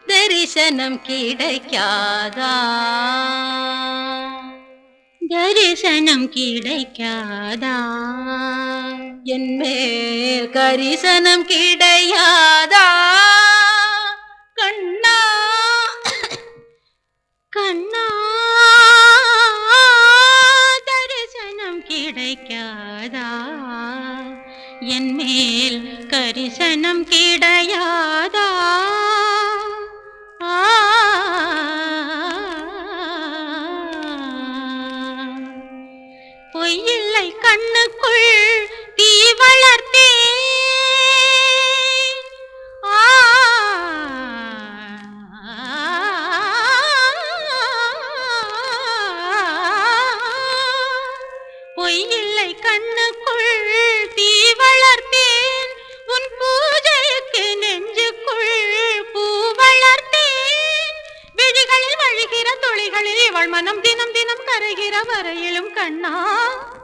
தரிசனம் கிடைக்காதா தரிசனம் கிடைக்காதா என் மேல் கரிசனம் கிடையாதா கண்ணா கண்ணா தரிசனம் கிடைக்காதா என் மேல் கரிசனம் கிடையாதா பொய்யில்லை கண்ணுக்குள் தீ வளர்த்தே பொய்யில்லை கண்ணுக்குள் தீ வளர்த்தேன் உன் பூஜைக்கு நெஞ்சுக்குள் பூ வளர்த்தேன் விழிகளில் வழிகிற துளிகளில் இவள் மனம் தினம் தினம் கரைகிற வரையிலும் கண்ணா